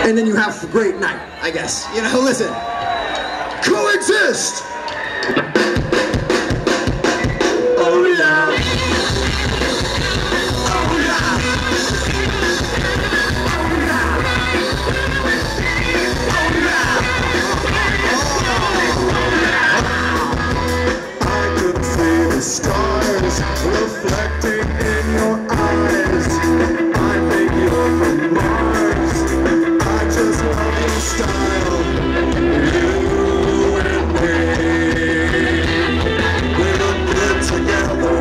and then you have a great night, I guess. You know, listen. Coexist! Oh yeah! Oh yeah! Stars reflecting in your eyes. I think you're from Mars. I just love your style. You and me, we look good together.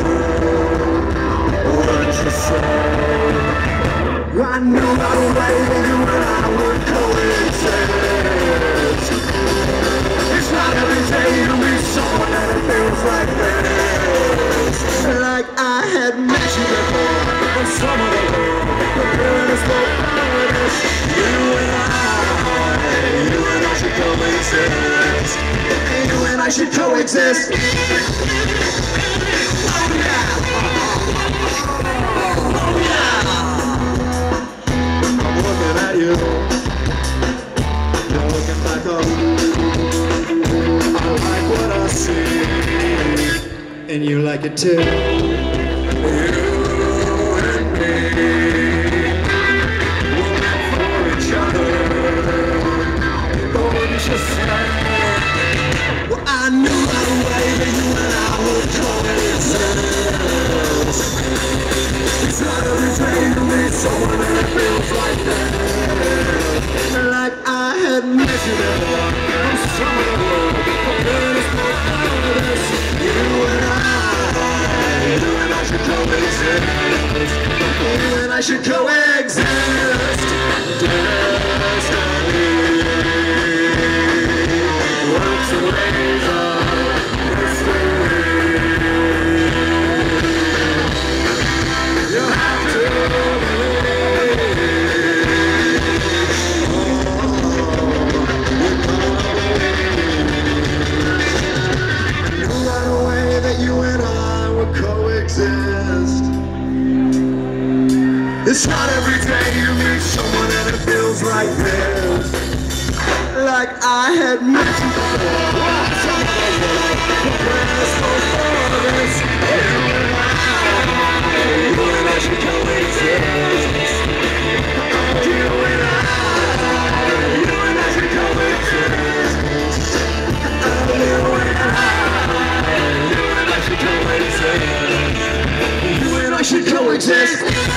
What you say? I knew right away that you and I would coexist. It's not every day you meet someone and it feels like this. Like I had met you before, but some of the world, the feeling is both paradise. You and I should coexist. You and I should coexist. Oh yeah, oh yeah. I'm looking at you, you're looking back up. I like what I see, and you like it too. You and me, we're meant for each other. Don't you say? Well, I knew right away that you and I would coexist. It's not every day you meet someone and it feels like that. Like I had met you before. I'm some of the world, but then it's more paradise. You and I should coexist. You and I should coexist. Destiny works and ways of history. You have to believe. I knew right away that you and I would coexist. It's not every day you meet someone and it feels like this. Like I had met you before. Some of the world, the prayers for this. You and I should coexist. You and I should coexist. You and I should coexist. You and I should coexist.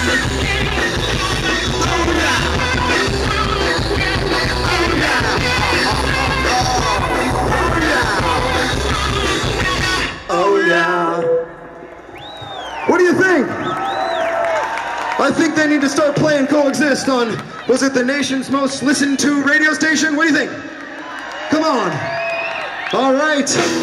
Oh yeah. What do you think? I think they need to start playing Coexist on, was it the nation's most listened to radio station? What do you think? Come on. All right.